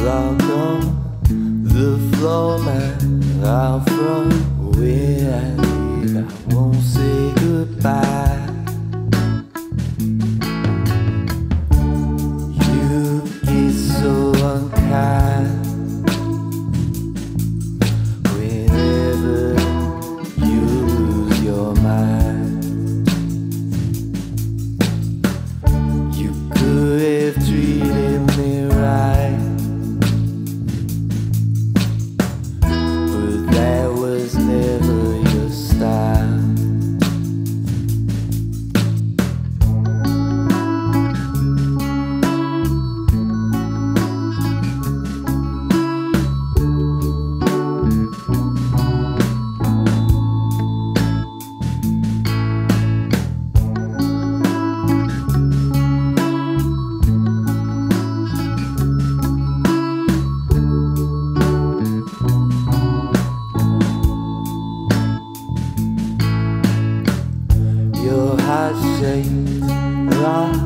block on the floor, man. Out from where I live, I won't say goodbye. You get so unkind whenever you lose your mind. You could have treated me right, but that was never your style. Your heart-shaped rock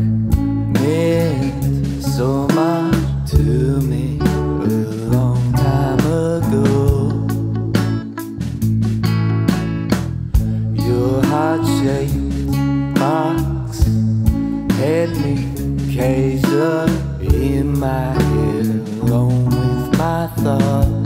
meant so much to me a long time ago. Your heart-shaped box had me caged up in my head, alone with my thoughts.